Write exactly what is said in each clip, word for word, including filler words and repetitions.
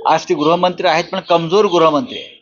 आज ती गृहमंत्री आहेत पण कमजोर गृहमंत्री आहे.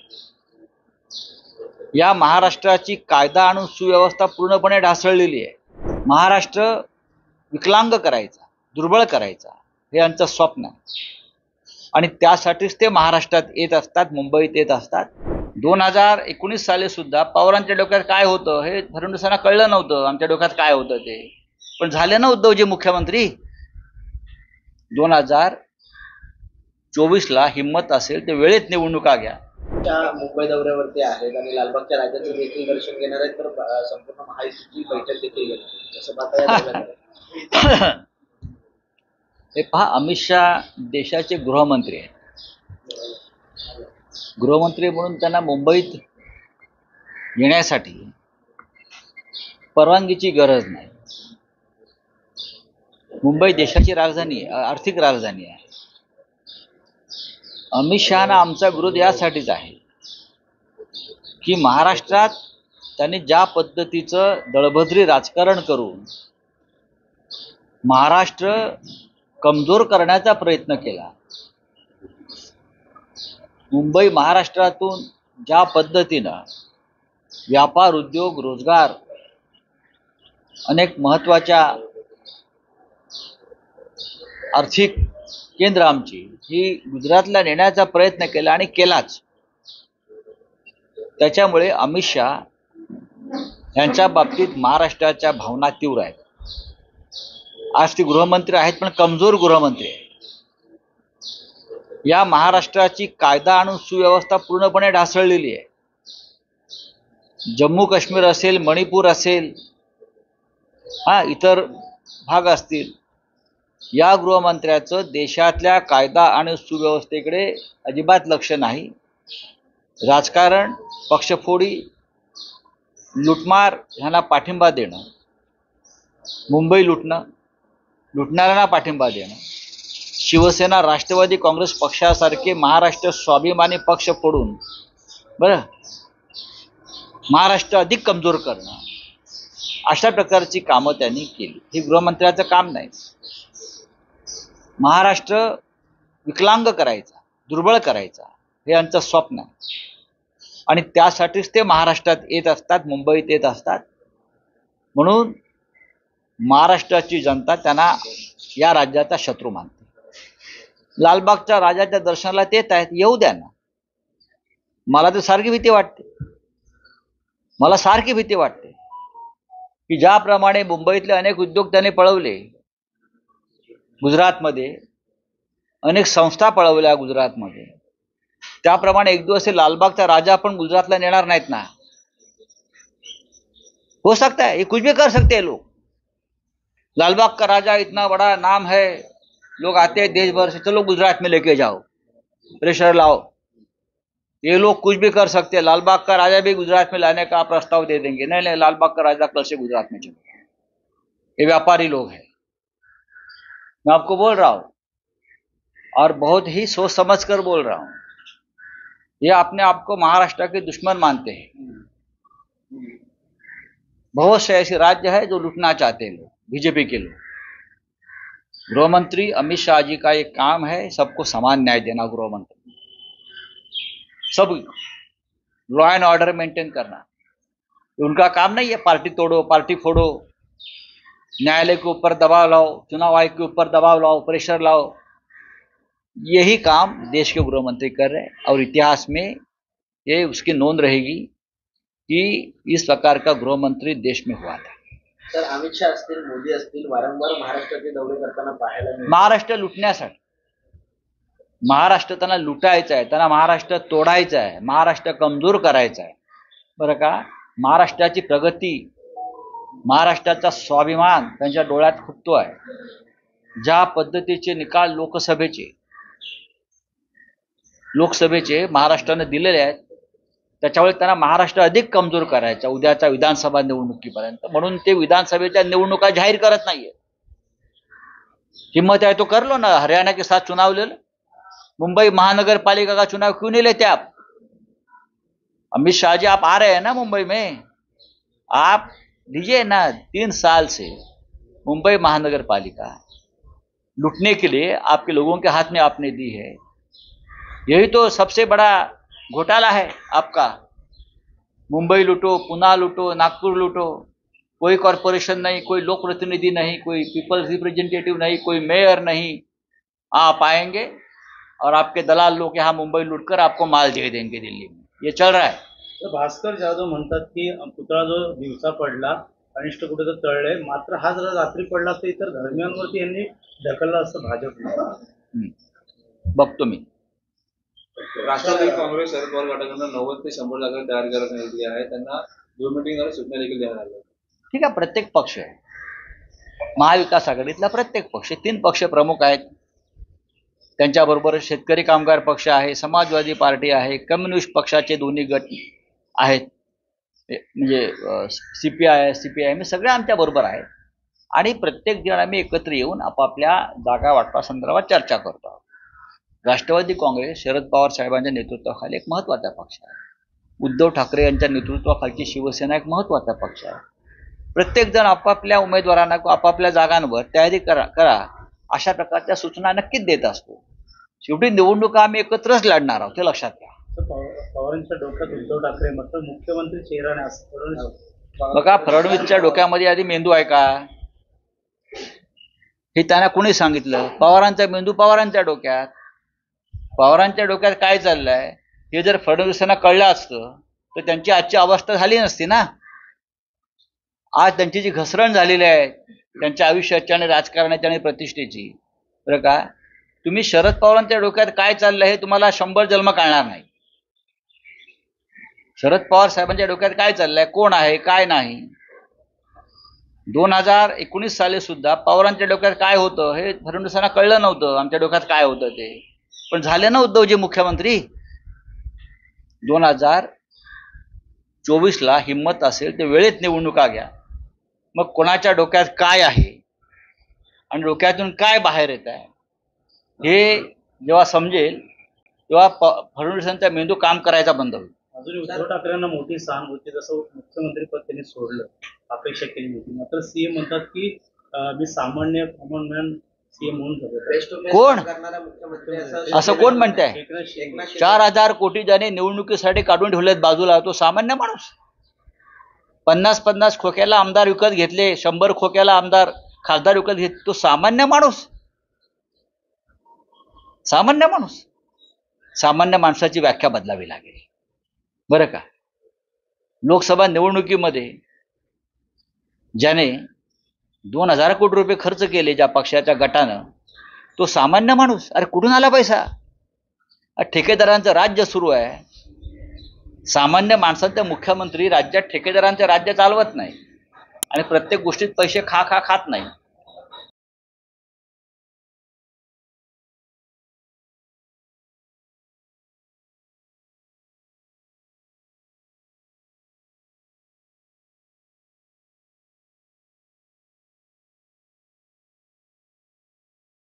या महाराष्ट्राची कायदा आणि सुव्यवस्था पूर्णपणे ढासळलेली आहे. महाराष्ट्र विकलांग करायचा, दुर्बळ करायचा हे यांचं स्वप्न आहे आणि त्यासाठीच ते महाराष्ट्रात येत असतात, मुंबईत येत असतात. दोन हजार एकोणीस साली सुद्धा पवारांच्या डोक्यात काय होतं हे फडणवीसांना कळलं नव्हतं. आमच्या डोक्यात काय होतं ते, पण झाले ना उद्धवजी मुख्यमंत्री. दोन हजार चोवीस ला हिंमत असेल ते वेळेत निवडणुका घ्या. मुंबई दौऱ्यावरती आहेत आणि लालबागच्या राजाचं देखील दर्शन घेणार आहेत, तर संपूर्ण महायुतीची बैठक देखील घेणार असं पाहता. हे पहा, अमित शहा देशाचे गृहमंत्री आहेत. गृहमंत्री म्हणून त्यांना मुंबईत येण्यासाठी परवानगीची गरज नाही. मुंबई देशाची राजधानी आहे, आर्थिक राजधानी आहे. अमित शहाना आमचा विरोध यासाठीच आहे की महाराष्ट्रात त्यांनी ज्या पद्धतीचं दळभद्री राजकारण करून महाराष्ट्र कमजोर करण्याचा प्रयत्न केला. मुंबई महाराष्ट्रातून ज्या पद्धतीनं व्यापार, उद्योग, रोजगार, अनेक महत्त्वाच्या आर्थिक केंद्र आमची ही गुजरातला नेण्याचा प्रयत्न केला आणि केलाच. त्याच्यामुळे अमित शहा यांच्या बाबतीत महाराष्ट्राच्या भावना तीव्र आहेत. आज ती गृहमंत्री आहेत पण कमजोर गृहमंत्री आहे. या महाराष्ट्राची कायदा आणि सुव्यवस्था पूर्णपणे ढासळलेली आहे. जम्मू काश्मीर असेल, मणिपूर असेल, हा इतर भाग असतील, या गृहमंत्र्याचं देशातल्या कायदा आणि सुव्यवस्थेकडे अजिबात लक्ष नाही. राजकारण, पक्षफोडी, लुटमार ह्यांना पाठिंबा देणं, मुंबई लुटणं, लुटणाऱ्यांना पाठिंबा देणं, शिवसेना, राष्ट्रवादी काँग्रेस पक्षासारखे महाराष्ट्र स्वाभिमानी पक्ष फोडून बरं महाराष्ट्र अधिक कमजोर करणं, अशा प्रकारची कामं त्यांनी केली. हे गृहमंत्र्याचं काम नाही. महाराष्ट्र विकलांग करायचा, दुर्बळ करायचा हे यांचं स्वप्न आहे आणि त्यासाठीच ते महाराष्ट्रात येत असतात, मुंबईत येत असतात. म्हणून महाराष्ट्राची जनता त्यांना या राज्याचा शत्रू मानते. लालबागच्या राजाच्या दर्शनाला येत आहेत, येऊ द्या ना. मला तर सारखी भीती वाटते, मला सारखी भीती वाटते की ज्याप्रमाणे मुंबईतले अनेक उद्योग त्यांनी पळवले, गुजरातमध्ये अनेक संस्था पळवल्या गुजरातमध्ये, त्याप्रमाणे एक दिवस लालबागचा राजा पण गुजरातला नेणार नाहीत ना. हो सकता है, ये कुछ भी कर सकते हैं लोग. लालबाग का राजा इतना बड़ा नाम है, लोग आते हैं देश भर से, चलो गुजरात में लेके जाओ, प्रेशर लाओ. ये लोग कुछ भी कर सकते हैं. लालबाग का राजा भी गुजरात में लाने का प्रस्ताव दे देंगे. नहीं नहीं, लालबाग का राजा कल से गुजरात में चलो. ये व्यापारी लोग हैं, मैं आपको बोल रहा हूं और बहुत ही सोच समझ कर बोल रहा हूं. ये अपने आप को महाराष्ट्र के दुश्मन मानते हैं. बहुत से ऐसे राज्य है जो लूटना चाहते हैं लोग, बीजेपी के लोग. गृहमंत्री अमित शाह जी का एक काम है सबको समान न्याय देना. गृहमंत्री सब लॉ एंड ऑर्डर मेंटेन करना, उनका काम नहीं है. पार्टी तोड़ो, पार्टी फोड़ो, न्यायालय के ऊपर दबाव लाओ, चुनाव आयोग के ऊपर दबाव लाओ, प्रेशर लाओ. यही काम देश के गृहमंत्री कर रहे हैं और इतिहास में ये उसकी नोंद रहेगी कि इस प्रकार का गृहमंत्री देश में हुआ था. तर अमित शाह असतील, मोदी असतील, वारंवार महाराष्ट्राचे दौरे करताना पाहायला मिळाले. महाराष्ट्र लुटण्यासाठी, महाराष्ट्र त्यांना लुटायचं आहे, त्यांना महाराष्ट्र तोडायचं आहे, महाराष्ट्र कमजोर करायचा आहे. बरं का, महाराष्ट्राची प्रगती, महाराष्ट्राचा स्वाभिमान त्यांच्या डोळ्यात खुपतो आहे. ज्या पद्धतीचे निकाल लोकसभेचे लोकसभेचे महाराष्ट्राने दिलेले आहेत, त्याच्यामुळे त्यांना महाराष्ट्र अधिक कमजोर करायचा उद्याच्या विधानसभा निवडणुकीपर्यंत. म्हणून ते विधानसभेच्या निवडणुका जाहीर करत नाहीये. हिम्मत है तो कर लो ना. हरियाणा के साथ चुनाव ले लो. मुंबई महानगर पालिका का चुनाव क्यों नहीं लेते आप? अमित शाह जी, आप आ रहे हैं ना मुंबई में, आप लीजिए ना. तीन साल से मुंबई महानगर पालिका लूटने के लिए आपके लोगों के हाथ में आपने दी है. यही तो सबसे बड़ा घोटाला है आपका। मुंबई लूटो, पुणे लूटो, नागपुर लूटो, कोई कॉरपोरेशन नहीं, कोई लोक प्रतिनिधि नहीं, कोई पीपल्स रिप्रेजेंटेटिव नहीं, कोई मेयर नहीं। आप आएंगे और आपके दलाल लोग यहाँ मुंबई लूटकर आपको माल दे देंगे दिल्ली में। ये चल रहा है। तर भास्कर जाधव म्हणतात की पुतळा जो दिवसा पडला अनिष्ट कुठे तर तळले, मात्र हा जर रात्री पडला असता इतर धर्मियांवरती यांनी ढकलला असतं भाजपने। बघतो मी। राष्ट्रवादी काँग्रेस शरद पवार गटाकडून नव्वद ते शंभर जागा तयार करण्यात आली आहे, त्यांना दोन मिटिंगवर सूचना देखील देण्यात आल्या। ठीक आहे, प्रत्येक पक्ष आहे, महाविकास आघाडीतला प्रत्येक पक्ष, तीन पक्ष प्रमुख आहेत, त्यांच्याबरोबर शेतकरी कामगार पक्ष आहे, समाजवादी पार्टी आहे, कम्युनिस्ट पक्षाचे दोन्ही गट आहेत, म्हणजे सीपीआय सीपीआय मी सगळे आमच्या बरोबर आहेत आणि प्रत्येक जण आम्ही एकत्र येऊन आपापल्या जागा वाटपासंदर्भात चर्चा करतो आहोत। राष्ट्रवादी काँग्रेस शरद पवार साहेबांच्या नेतृत्वाखाली एक महत्त्वाचा पक्ष आहे, उद्धव ठाकरे यांच्या नेतृत्वाखालची शिवसेना एक महत्त्वाचा पक्ष आहे। प्रत्येक जण आपापल्या उमेदवारांना आपापल्या जागांवर तयारी करा करा अशा प्रकारच्या सूचना नक्कीच देत असतो। शेवटी निवडणुका आम्ही एकत्रच लढणार आहोत, ते लक्षात घ्या। पवारांच्या डोक्यात उद्धव ठाकरे मात्र मुख्यमंत्री चेहरा नाही असं फडणवीस। बघा, फडणवीसच्या डोक्यामध्ये आधी मेंदू आहे का हे त्यांना कोणी सांगितलं? पवारांचा मेंदू पवारांच्या डोक्यात। पवारांच्या डोक्यात काय चाललंय हे जर फडणवीसांना कळलं असतं तर त्यांची आजची अवस्था झाली नसती ना। आज त्यांची जी घसरण झालेली आहे त्यांच्या आयुष्याच्या आणि राजकारणाच्या आणि प्रतिष्ठेची, बरं का, तुम्ही शरद पवारांच्या डोक्यात काय चाललंय हे तुम्हाला शंभर जन्म कळणार नाही। शरद पवार साहेबांच्या डोक्यात काय चाललंय, कोण आहे काय नाही। दोन हजार एकोणीस साली सुद्धा पवारांच्या डोक्यात काय होतं हे फडणवीसांना कळलं नव्हतं, आमच्या डोक्यात काय होतं ते, पण झाले ना उद्धवजी मुख्यमंत्री। दोन हजार चोवीस ला हिंमत असेल तर वेळेत निवडणुका घ्या, मग कोणाच्या डोक्यात काय आहे आणि डोक्यातून काय बाहेर येत आहे हे जेव्हा समजेल तेव्हा फडणवीसांचा मेंदू काम करायचा बंद होईल। अजून उद्धव ठाकरेंना मोठी सहानुभूती, जसं मुख्यमंत्री पद त्यांनी सोडलं, अपेक्षा केली होती, मात्र सीएम म्हणतात की मी सामान्य कॉमन मॅन सीएम म्हणून जगतो। कोण मुख्यमंत्री असं कोण म्हणताय? चार हजार कोटी ज्याने निवडणुकीसाठी काढून ठेवलेत बाजूला, तो सामान्य माणूस? पन्नास पन्नास खोक्याला आमदार विकत घेतले, शंभर खोक्याला आमदार खासदार विकत घेतले, तो सामान्य माणूस? सामान्य माणूस? सामान्य माणसाची व्याख्या बदलावी लागेल, बरं का। लोकसभा निवडणुकीमध्ये ज्याने दोन हजार कोटी रुपये खर्च केले ज्या पक्षाच्या गटानं, तो सामान्य माणूस? अरे कुठून आला पैसा? ठेकेदारांचं राज्य सुरू आहे, सामान्य माणसाचा मुख्यमंत्री राज्यात ठेकेदारांचं राज्य चालवत नाही आणि प्रत्येक गोष्टीत पैसे खा खा खात नाही।